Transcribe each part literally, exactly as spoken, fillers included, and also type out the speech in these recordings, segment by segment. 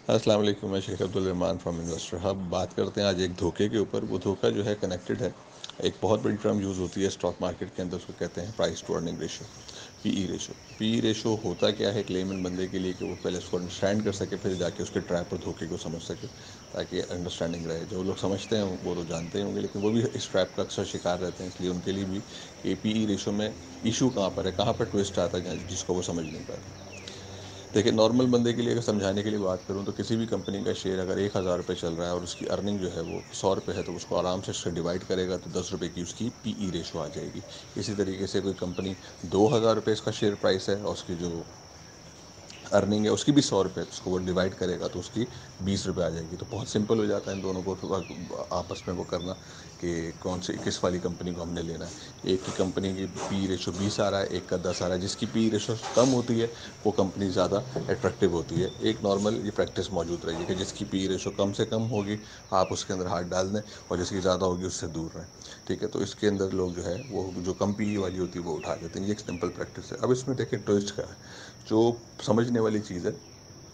अस्सलाम वालेकुम, मैं Sheikh Abdul Rahman from Investor Hub. बात करते हैं आज एक धोखे के ऊपर। वो धोखा जो है कनेक्टेड है। एक बहुत बड़ी टर्म यूज़ होती है स्टॉक मार्केट के अंदर, उसको कहते हैं price to earning ratio, PE ratio. PE ratio होता क्या है क्लेमन बंदे के लिए कि वो पहले उसको अंडरस्टैंड कर सके, फिर जाके उसके ट्रैप और धोखे को समझ सके, ताकि अंडरस्टैंडिंग रहे। जो लोग समझते हैं वो तो जानते होंगे, लेकिन वो भी इस ट्रैप का अक्सर शिकार रहते हैं। इसलिए उनके लिए भी कि पीई रेशो में इशू कहाँ पर है, कहाँ पर ट्विस्ट आता है जिसको वो समझ नहीं पाते। देखिए, नॉर्मल बंदे के लिए अगर समझाने के लिए बात करूं तो किसी भी कंपनी का शेयर अगर एक हज़ार रुपये चल रहा है और उसकी अर्निंग जो है वो सौ रुपये है, तो उसको आराम से उससे डिवाइड करेगा तो दस रुपये की उसकी पीई रेशो आ जाएगी। इसी तरीके से कोई कंपनी दो हज़ार रुपये इसका शेयर प्राइस है और उसकी जो अर्निंग है उसकी भी सौ रुपये, तो उसको वो डिवाइड करेगा तो उसकी बीस रुपये आ जाएगी। तो बहुत सिंपल हो जाता है इन दोनों को आपस में वो करना कि कौन से किस वाली कंपनी को हमने लेना है। एक की कंपनी की पी रेशो बीस आ रहा है, एक का दस आ रहा है। जिसकी पी रेशो कम होती है वो कंपनी ज़्यादा अट्रैक्टिव होती है। एक नॉर्मल ये प्रैक्टिस मौजूद रही है कि जिसकी पी रेशो कम से कम होगी आप उसके अंदर हाथ डाल दें, और जिसकी ज़्यादा होगी उससे दूर रहें। ठीक है, तो इसके अंदर लोग जो है वो जो कम पी वाली होती है वो उठा लेते हैं। ये एक सिंपल प्रैक्टिस है। अब इसमें देखिए ट्विस्ट क्या है, जो समझने वाली चीज़ है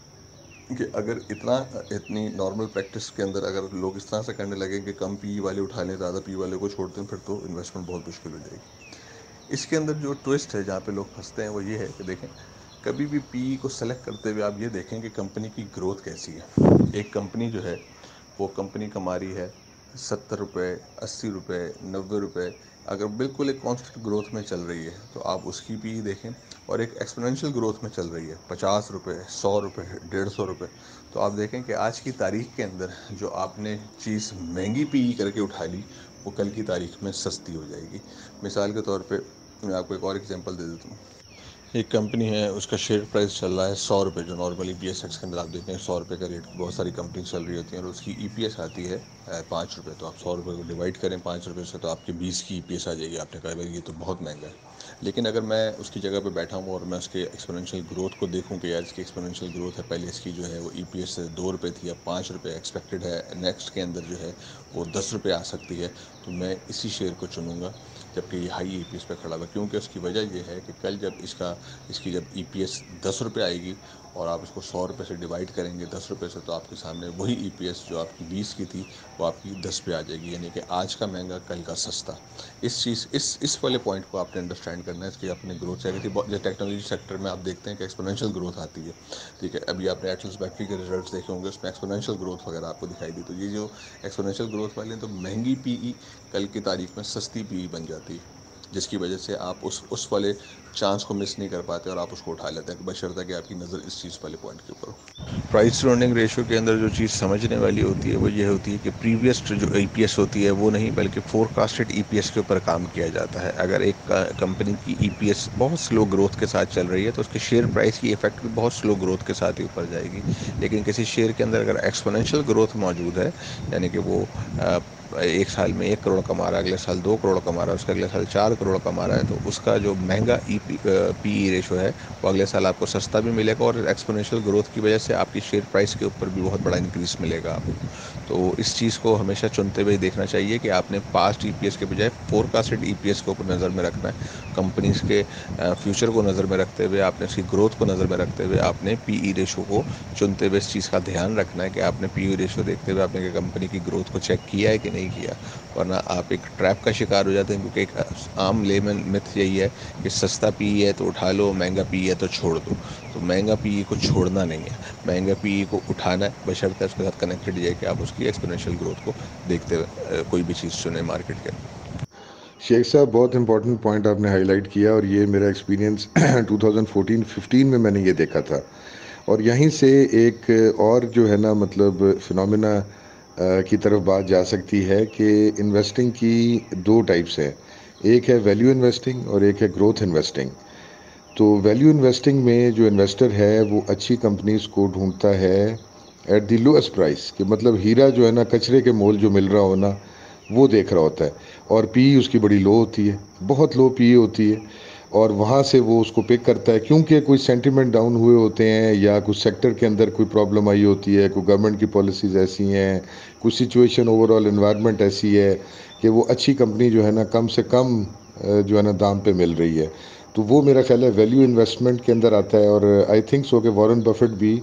कि अगर इतना इतनी नॉर्मल प्रैक्टिस के अंदर अगर लोग इस तरह से करने लगे कि कम पी वाले उठा लें, ज़्यादा पी वाले को छोड़ दें, फिर तो इन्वेस्टमेंट बहुत मुश्किल हो जाएगी। इसके अंदर जो ट्विस्ट है जहाँ पे लोग फंसते हैं वो ये है कि देखें, कभी भी पी को सेलेक्ट करते हुए आप ये देखें कि कंपनी की ग्रोथ कैसी है। एक कंपनी जो है वो कंपनी कमा रही है सत्तर रुपये, अस्सी रुपये, नब्बे रुपये, अगर बिल्कुल एक कांस्टेंट ग्रोथ में चल रही है तो आप उसकी पी देखें। और एक एक्सपोनेंशियल ग्रोथ में चल रही है पचास रुपये, सौ रुपये, डेढ़ सौ रुपये, तो आप देखें कि आज की तारीख के अंदर जो आपने चीज़ महंगी पी करके उठा ली वो कल की तारीख में सस्ती हो जाएगी। मिसाल के तौर पे मैं आपको एक और एग्जांपल दे देता हूँ। एक कंपनी है, उसका शेयर प्राइस चल रहा है सौ रुपये, जो नॉर्मली बी एस एक्स के अंदर आप देखते हैं सौ रुपये का रेट बहुत सारी कंपनी चल रही होती हैं, और उसकी ई पी एस आती है पाँच रुपये। तो आप सौ रुपये को डिवाइड करें पाँच रुपये से तो आपकी बीस की ई पी एस आ जाएगी। आपने कहा भाई ये तो बहुत महंगा है। लेकिन अगर मैं उसकी जगह पे बैठा हूँ और मैं उसके एक्सपोनेंशियल ग्रोथ को देखूँ कि यार इसकी एक्सपोनेंशियल ग्रोथ है, पहले इसकी जो है वो ई पी एस दो रुपये थी, अब पाँच रुपये एक्सपेक्टेड है, नेक्स्ट के अंदर जो है वो दस रुपये आ सकती है, तो मैं इसी शेयर को चुनूँगा जबकि ये हाई ई पी एस पे खड़ा हुआ। क्योंकि उसकी वजह ये है कि कल जब इसका इसकी जब ई पी एस दस रुपये आएगी और आप इसको सौ रुपये से डिवाइड करेंगे दस रुपये से, तो आपके सामने वही ई पी एस जो आपकी बीस की थी वो आपकी दस पे आ जाएगी। यानी कि आज का महंगा कल का सस्ता। इस चीज़ इस इस वाले पॉइंट को आपने अंडरस्टैंड करना है। इसकी अपनी ग्रोथ चाहिए थी। जैसे टेक्नोलॉजी सेक्टर में आप देखते हैं कि एक्सपोनेंशियल ग्रोथ आती है। ठीक है, अभी आपने एटलस बैटरी के रिजल्ट्स देखे होंगे, उसमें एक्सपोनेंशियल ग्रोथ वगैरह आपको दिखाई दी। तो ये जो एक्सपोनेंशियल ग्रोथ वाले हैं, तो महंगी पी ई कल की तारीख में सस्ती पी ई बन जाती है, जिसकी वजह से आप उस उस वाले चांस को मिस नहीं कर पाते और आप उसको उठा लेते हैं, बशर्ते कि आपकी नज़र इस चीज़ वाले पॉइंट के ऊपर हो। प्राइस टू अर्निंग रेशियो के अंदर जो चीज़ समझने वाली होती है वो ये होती है कि प्रीवियस जो ई पी एस होती है वो नहीं, बल्कि फोरकास्टेड ई पी एस के ऊपर काम किया जाता है। अगर एक कंपनी की ई पी एस बहुत स्लो ग्रोथ के साथ चल रही है तो उसके शेयर प्राइस की इफेक्ट भी बहुत स्लो ग्रोथ के साथ ही ऊपर जाएगी। लेकिन किसी शेयर के अंदर अगर एक्सपोनेंशियल ग्रोथ मौजूद है, यानी कि वो एक साल में एक करोड़ कमा रहा है, अगले साल दो करोड़ कमा रहा है, उसके अगले साल चार करोड़ कमा रहा है, तो उसका जो महंगा ई पी ई रेशो है वो अगले साल आपको सस्ता भी मिलेगा, और एक्सपोनेंशियल ग्रोथ की वजह से आपकी शेयर प्राइस के ऊपर भी बहुत बड़ा इंक्रीज मिलेगा आपको। तो इस चीज़ को हमेशा चुनते हुए देखना चाहिए कि आपने पास्ट ई पी एस के बजाय फोरकास्टेड ई पी एस को ऊपर नज़र में रखना है। कंपनीज के फ्यूचर को नज़र में रखते हुए, आपने उसकी ग्रोथ को नज़र में रखते हुए आपने पी ई रेशो को चुनते हुए इस चीज़ का ध्यान रखना है कि आपने पी ई रेशो देखते हुए आपने कंपनी की ग्रोथ को चेक किया है कि नहीं किया, वरना आप एक ट्रैप का शिकार हो जाते हैं। क्योंकि एक आम लेमन मिथ यही है कि सस्ता पी है तो उठा लो, महंगा पी है तो छोड़ दो। तो महंगा पी को छोड़ना नहीं है, महंगा पी को उठाना है, बशर्ते उसके साथ कनेक्टेड है कि आप उसकी एक्सपोनेंशियल ग्रोथ को देखते हुए कोई भी चीज़ चुने मार्केट के अंदर। शेख साहब, बहुत इंपॉर्टेंट पॉइंट आपने हाईलाइट किया, और ये मेरा experience two thousand fourteen fifteen में मैंने ये देखा था। और यहीं से एक और जो है ना मतलब फिनोमेना की तरफ बात जा सकती है कि इन्वेस्टिंग की दो टाइप्स है। एक है वैल्यू इन्वेस्टिंग और एक है ग्रोथ इन्वेस्टिंग। तो वैल्यू इन्वेस्टिंग में जो इन्वेस्टर है वो अच्छी कंपनीज को ढूंढता है एट द लोएस्ट प्राइस, कि मतलब हीरा जो है ना कचरे के मोल जो मिल रहा हो ना वो देख रहा होता है, और पी उसकी बड़ी लो होती है, बहुत लो पी होती है, और वहाँ से वो उसको पिक करता है। क्योंकि कुछ सेंटिमेंट डाउन हुए होते हैं, या कुछ सेक्टर के अंदर कोई प्रॉब्लम आई होती है, कोई गवर्नमेंट की पॉलिसीज़ ऐसी हैं, कुछ सिचुएशन ओवरऑल एनवायरनमेंट ऐसी है कि वो अच्छी कंपनी जो है ना कम से कम जो है ना दाम पे मिल रही है। तो वो मेरा ख्याल है वैल्यू इन्वेस्टमेंट के अंदर आता है। और आई थिंक सो कि वॉरेन बफेट भी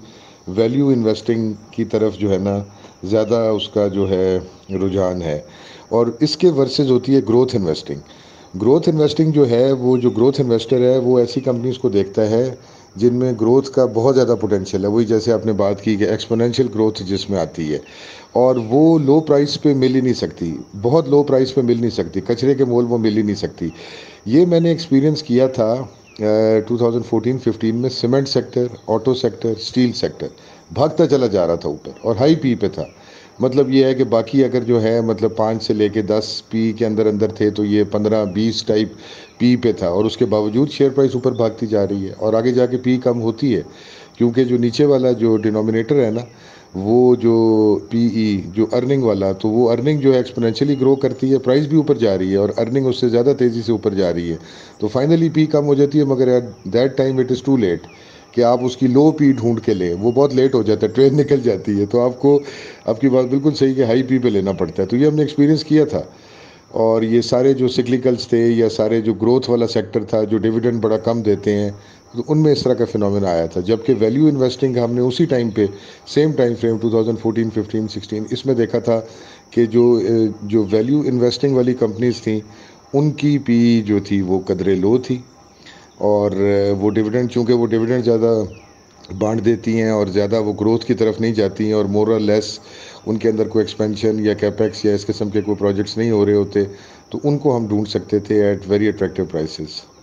वैल्यू इन्वेस्टिंग की तरफ जो है ना ज़्यादा उसका जो है रुझान है। और इसके वर्सेस होती है ग्रोथ इन्वेस्टिंग। ग्रोथ इन्वेस्टिंग जो है, वो जो ग्रोथ इन्वेस्टर है वो ऐसी कंपनीज को देखता है जिनमें ग्रोथ का बहुत ज़्यादा पोटेंशियल है। वही जैसे आपने बात की कि एक्सपोनेंशियल ग्रोथ जिसमें आती है, और वो लो प्राइस पे मिल ही नहीं सकती, बहुत लो प्राइस पे मिल नहीं सकती, कचरे के मोल वो मिल ही नहीं सकती। ये मैंने एक्सपीरियंस किया था टू थाउजेंड फोर्टीन फिफ्टीन में। Cement sector, auto sector, steel sector भागता चला जा रहा था ऊपर और हाई पी पे था। मतलब ये है कि बाकी अगर जो है मतलब पाँच से लेके दस पी के अंदर अंदर थे, तो ये पंद्रह बीस टाइप पी पे था, और उसके बावजूद शेयर प्राइस ऊपर भागती जा रही है। और आगे जाके पी कम होती है, क्योंकि जो नीचे वाला जो डिनोमिनेटर है ना, वो जो पीई जो अर्निंग वाला, तो वो अर्निंग जो है एक्सपोनेंशियली ग्रो करती है, प्राइस भी ऊपर जा रही है और अर्निंग उससे ज़्यादा तेज़ी से ऊपर जा रही है। तो फाइनली पी कम हो जाती है, मगर at that time it is too late कि आप उसकी लो पी ढूंढ के लें, वो बहुत लेट हो जाता है, ट्रेन निकल जाती है। तो आपको, आपकी बात बिल्कुल सही कि हाई पी पे लेना पड़ता है। तो ये हमने एक्सपीरियंस किया था। और ये सारे जो सिक्लिकल्स थे या सारे जो ग्रोथ वाला सेक्टर था, जो डिविडेंड बड़ा कम देते हैं, तो उनमें इस तरह का फिनोमेना आया था। जबकि वैल्यू इन्वेस्टिंग हमने उसी टाइम पे, same time frame two thousand fourteen fifteen sixteen, इसमें देखा था कि जो जो वैल्यू इन्वेस्टिंग वाली कंपनीज थी, उनकी पी जो थी वो कदरे लो थी। और वो डिविडेंड, चूँकि वो डिविडेंड ज़्यादा बांट देती हैं और ज़्यादा वो ग्रोथ की तरफ नहीं जाती हैं, और मोर और लेस उनके अंदर कोई एक्सपेंशन या कैपेक्स या इस किस्म के कोई प्रोजेक्ट्स नहीं हो रहे होते, तो उनको हम ढूंढ सकते थे एट वेरी अट्रैक्टिव प्राइसेस।